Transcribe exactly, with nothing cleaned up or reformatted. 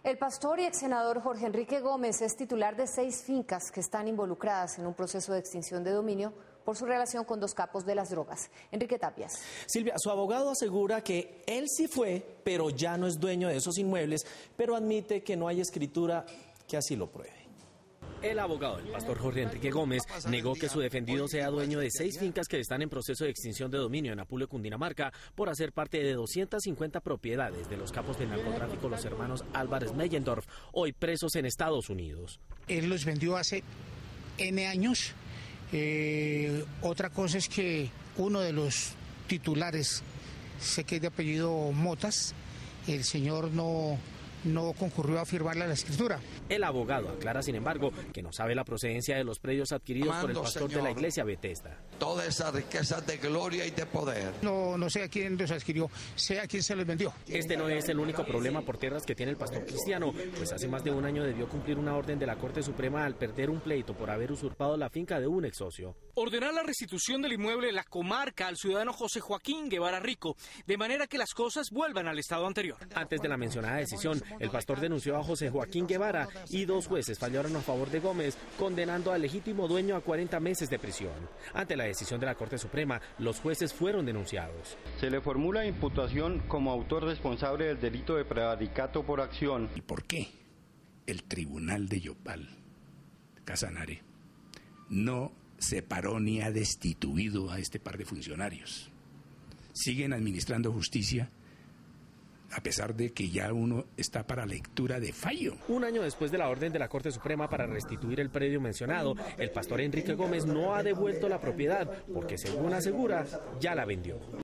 El pastor y ex senador Jorge Enrique Gómez es titular de seis fincas que están involucradas en un proceso de extinción de dominio por su relación con dos capos de las drogas. Enrique Tapias. Silvia, su abogado asegura que él sí fue, pero ya no es dueño de esos inmuebles, pero admite que no hay escritura que así lo pruebe. El abogado del pastor Jorge Enrique Gómez negó que su defendido sea dueño de seis fincas que están en proceso de extinción de dominio en Apuleo, Cundinamarca, por hacer parte de doscientas cincuenta propiedades de los capos del narcotráfico, los hermanos Álvarez Meyendorf, hoy presos en Estados Unidos. Él los vendió hace N años. Eh, otra cosa es que uno de los titulares, sé que es de apellido Motas, el señor no... no concurrió a firmarle la escritura. El abogado aclara, sin embargo, que no sabe la procedencia de los predios adquiridos Amando, por el pastor señor, de la iglesia Bethesda. Toda esa riqueza de gloria y de poder. No, no sé a quién los adquirió, sé a quién se los vendió. Este no es el único problema por tierras que tiene el pastor cristiano, pues hace más de un año debió cumplir una orden de la Corte Suprema al perder un pleito por haber usurpado la finca de un ex socio. Ordenar la restitución del inmueble de la comarca al ciudadano José Joaquín Guevara Rico, de manera que las cosas vuelvan al estado anterior. Antes de la mencionada decisión, el pastor denunció a José Joaquín Guevara y dos jueces fallaron a favor de Gómez, condenando al legítimo dueño a cuarenta meses de prisión. Ante la decisión de la Corte Suprema, los jueces fueron denunciados. Se le formula imputación como autor responsable del delito de prevaricato por acción. ¿Y por qué el tribunal de Yopal, Casanare, no separó ni ha destituido a este par de funcionarios? Siguen administrando justicia a pesar de que ya uno está para lectura de fallo. Un año después de la orden de la Corte Suprema para restituir el predio mencionado, el pastor Enrique Gómez no ha devuelto la propiedad porque, según asegura, ya la vendió.